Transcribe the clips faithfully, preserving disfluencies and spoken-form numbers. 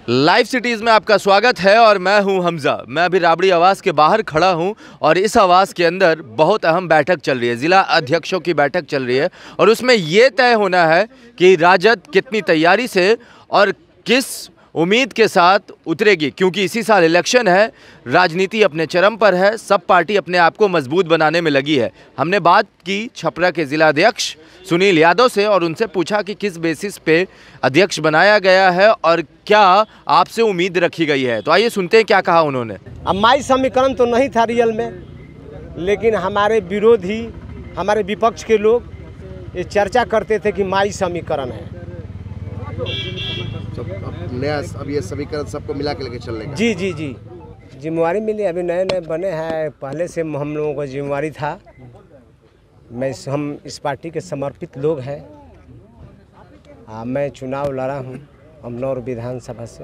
Live cities में आपका स्वागत है और मैं हूं हमजा। मैं अभी राबड़ी आवास के बाहर खड़ा हूं और इस आवास के अंदर बहुत अहम बैठक चल रही है, ज़िला अध्यक्षों की बैठक चल रही है और उसमें ये तय होना है कि राजद कितनी तैयारी से और किस उम्मीद के साथ उतरेगी, क्योंकि इसी साल इलेक्शन है, राजनीति अपने चरम पर है, सब पार्टी अपने आप को मजबूत बनाने में लगी है। हमने बात की छपरा के ज़िला अध्यक्ष सुनील यादव से और उनसे पूछा कि किस बेसिस पे अध्यक्ष बनाया गया है और क्या आपसे उम्मीद रखी गई है। तो आइए सुनते हैं क्या कहा उन्होंने। अब माई समीकरण तो नहीं था रियल में, लेकिन हमारे विरोधी, हमारे विपक्ष के लोग ये चर्चा करते थे कि माई समीकरण है। तो अब नया अब ये समीकरण सबको मिला के लेके चल लेगा। जी जी जी जिम्मेवारी मिली, अभी नए नए बने हैं, पहले से हम लोगों को जिम्मेवारी था। मैं हम इस पार्टी के समर्पित लोग हैं। आ, मैं चुनाव लड़ा हूँ अमनौर विधानसभा से।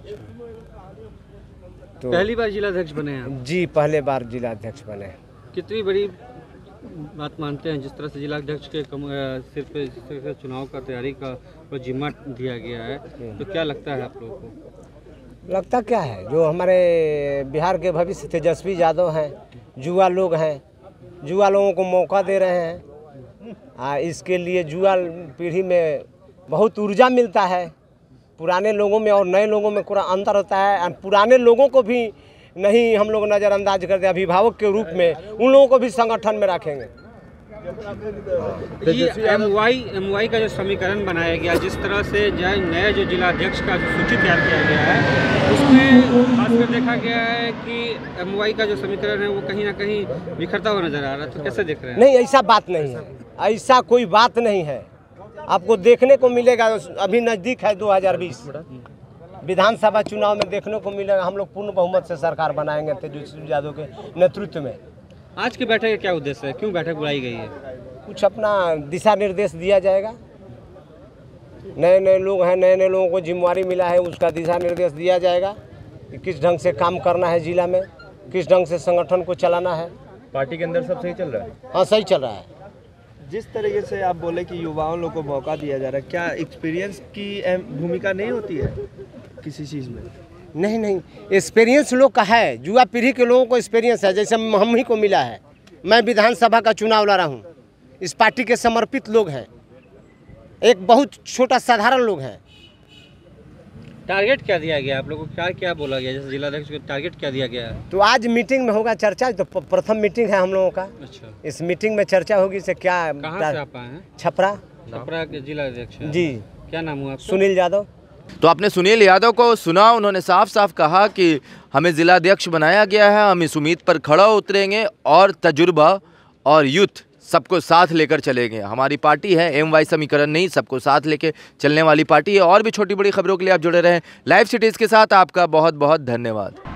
तो पहली बार जिला अध्यक्ष बने हैं? जी पहले बार जिला अध्यक्ष बने। कितनी बड़ी बात मानते हैं जिस तरह से जिला अध्यक्ष के सिर पे जिस तरह से चुनाव का तैयारी का वो जिम्मा दिया गया है, तो क्या लगता है आप लोगों को? लगता क्या है, जो हमारे बिहार के भविष्य तेजस्वी यादव हैं, युवा लोग हैं, युवा लोगों को मौका दे रहे हैं। आ, इसके लिए युवा पीढ़ी में बहुत ऊर्जा मिलता है। पुराने लोगों में और नए लोगों में पूरा अंतर होता है। पुराने लोगों को भी नहीं हम लोग नज़रअंदाज करते, अभिभावक के रूप में उन लोगों को भी संगठन में रखेंगे। ये एम वाई एम वाई का जो समीकरण बनाया गया, जिस तरह से जो नया जो जिला अध्यक्ष का जो सूची तैयार किया गया है, उसमें खासकर देखा गया है कि एम वाई का जो समीकरण है वो कहीं ना कहीं बिखरता हुआ नजर आ रहा है। तो कैसे देख रहे हैं? नहीं, ऐसा बात नहीं है, ऐसा कोई बात नहीं है। आपको देखने को मिलेगा, अभी नज़दीक है दो हज़ार बीस विधानसभा चुनाव में देखने को मिलेगा। हम लोग पूर्ण बहुमत से सरकार बनाएंगे तेजस्वी यादव के नेतृत्व में। आज की बैठक का क्या उद्देश्य है, क्यों बैठक बुलाई गई है? कुछ अपना दिशा निर्देश दिया जाएगा। नए नए लोग हैं, नए नए लोगों को जिम्मेवारी मिला है, उसका दिशा निर्देश दिया जाएगा कि किस ढंग से काम करना है जिला में, किस ढंग से संगठन को चलाना है। पार्टी के अंदर सब सही चल रहा है? हाँ, सही चल रहा है। जिस तरीके से आप बोले कि युवाओं लोगों को मौका दिया जा रहा है, क्या एक्सपीरियंस की भूमिका नहीं होती है किसी चीज़ में? नहीं नहीं, एक्सपीरियंस लोग का है, युवा पीढ़ी के लोगों को एक्सपीरियंस है, जैसे हम ही को मिला है। मैं विधानसभा का चुनाव लड़ा हूँ, इस पार्टी के समर्पित लोग हैं, एक बहुत छोटा साधारण लोग हैं। टारगेट क्या दिया गया आप लोगों को, क्या क्या बोला गया, जैसे जिला अध्यक्ष को टारगेट क्या दिया गया है? तो आज मीटिंग में होगा चर्चा, तो प्रथम मीटिंग है हम लोगों का। अच्छा, इस मीटिंग में चर्चा होगी से क्या। कहाँ से आप आए हैं? छपरा। छपरा के जिला अध्यक्ष जी। क्या नाम हुआ? सुनील यादव। तो आपने सुनील यादव को सुना, उन्होंने साफ साफ कहा कि हमें ज़िला अध्यक्ष बनाया गया है, हम इस उम्मीद पर खड़ा उतरेंगे और तजुर्बा और यूथ सबको साथ लेकर चलेंगे। हमारी पार्टी है, एम वाई समीकरण नहीं, सबको साथ लेकर चलने वाली पार्टी है। और भी छोटी बड़ी खबरों के लिए आप जुड़े रहें लाइव सिटीज़ के साथ। आपका बहुत बहुत धन्यवाद।